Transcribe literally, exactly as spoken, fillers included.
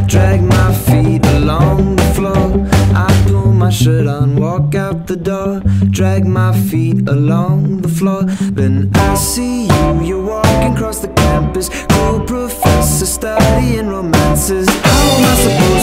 drag my feet along the floor. I pull my shirt on, walk out the door, drag my feet along the floor. Then I see you, you're walking across the campus, cool professor studying romances. How am I supposed